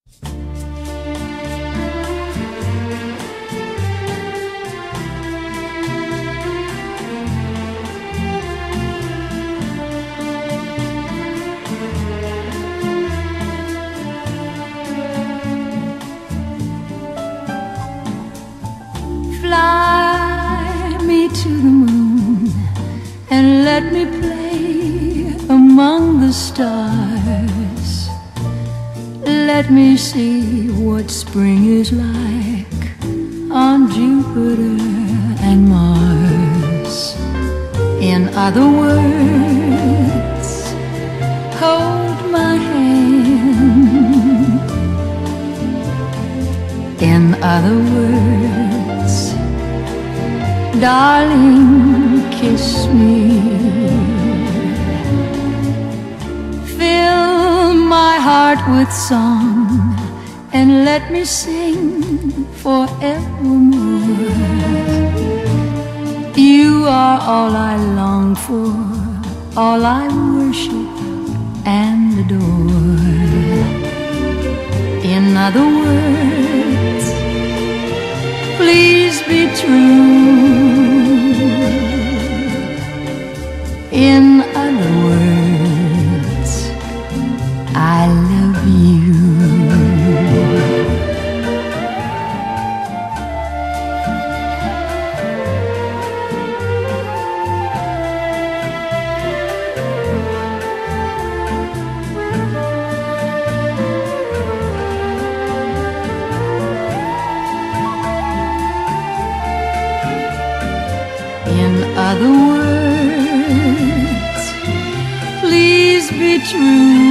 Fly me to the moon and let me play among the stars. Let me see what spring is like on Jupiter and Mars. In other words, hold my hand. In other words, darling, kiss me. Fill my heart with song and let me sing forevermore. You are all I long for, all I worship and adore. In other words, please be true. In other words, I love you. In other words, please be true.